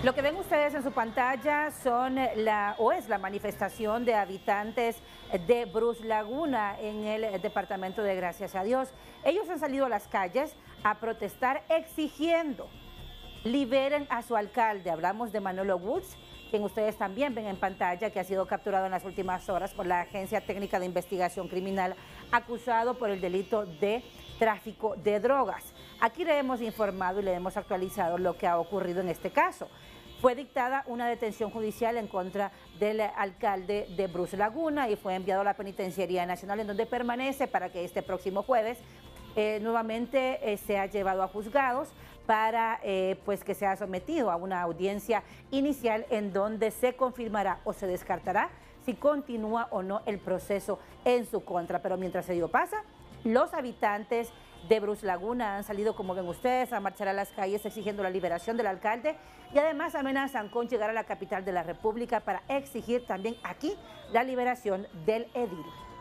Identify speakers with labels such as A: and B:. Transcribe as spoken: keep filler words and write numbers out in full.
A: Lo que ven ustedes en su pantalla son la, o es la manifestación de habitantes de Bruce Laguna en el departamento de Gracias a Dios. Ellos han salido a las calles a protestar exigiendo liberen a su alcalde. Hablamos de Manolo Woods, quien ustedes también ven en pantalla, que ha sido capturado en las últimas horas por la Agencia Técnica de Investigación Criminal, acusado por el delito de tráfico de drogas. Aquí le hemos informado y le hemos actualizado lo que ha ocurrido en este caso. Fue dictada una detención judicial en contra del alcalde de Bruce Laguna y fue enviado a la Penitenciaría Nacional, en donde permanece para que este próximo jueves eh, nuevamente eh, sea llevado a juzgados para eh, pues que sea sometido a una audiencia inicial en donde se confirmará o se descartará si continúa o no el proceso en su contra. Pero mientras ello pasa, los habitantes de Bruce Laguna han salido, como ven ustedes, a marchar a las calles exigiendo la liberación del alcalde y además amenazan con llegar a la capital de la República para exigir también aquí la liberación del edil.